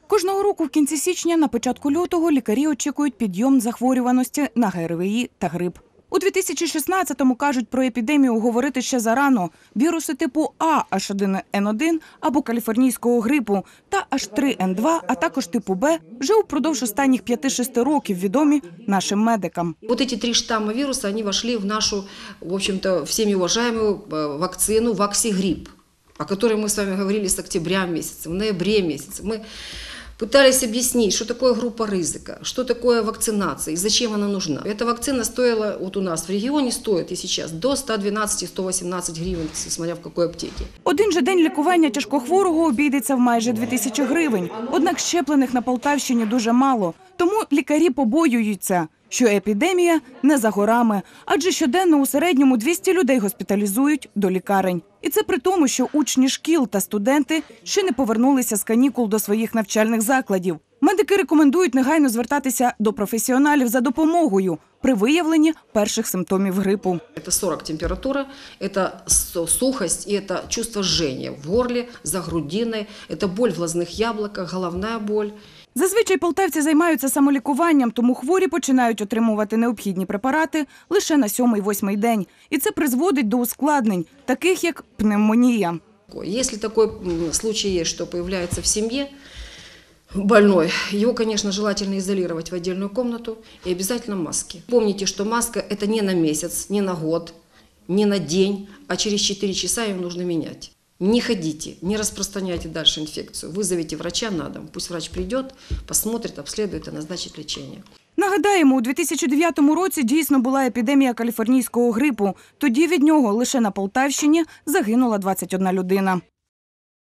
Кожного року в кінці січня, на початку лютого, лікарі очікують підйом захворюваності на ГРВІ та грип. У 2016-му, кажуть, про епідемію говорити ще зарано. Віруси типу А, H1N1 або каліфорнійського грипу та H3N2, а також типу Б вже упродовж останніх 5-6 років відомі нашим медикам. Вот эти 3 штамма вируса, они вошли в нашу, в общем-то, всеми уважаемую вакцину «Ваксигрипп», о которой мы с вами говорили с октября месяца, в ноябре месяце. Мы пытались объяснить, что такое группа ризика, что такое вакцинация и зачем она нужна. Эта вакцина стоила, вот у нас в регионе стоит и сейчас до 112-118 гривен, смотря в какой аптеке. Один же день лікування тяжкохворого обійдеться в майже 2000 гривень. Однак щеплених на Полтавщині дуже мало. Тому лікарі побоюються, що епідемія не за горами. Адже щоденно у середньому 200 людей госпіталізують до лікарень. І це при тому, що учні шкіл та студенти ще не повернулися з канікул до своїх навчальних закладів. Медики рекомендують негайно звертатися до професіоналів за допомогою при виявленні перших симптомів грипу. Это 40 температура, это сухость и это чувство жжения в горле, за грудиной, это боль в глазных яблоках, головная боль. Зазвичай полтавці займаються самолікуванням, тому хворі починають отримувати необхідні препарати лише на 7-8 день. І це призводить до ускладнень, таких як пневмонія. Если такой случай есть, что появляется в семье больной, его, конечно, желательно изолировать в отдельную комнату и обязательно маски. Помните, что маска – это не на месяц, не на год, не на день, а через 4 часа ее нужно менять. Не ходите, не распространяйте дальше инфекцию. Вызовите врача на дом. Пусть врач придет, посмотрит, обследует и назначит лечение. Нагадаємо, у 2009 році дійсно була епідемія каліфорнійського грипу. Тоді від нього лише на Полтавщині загинула 21 людина.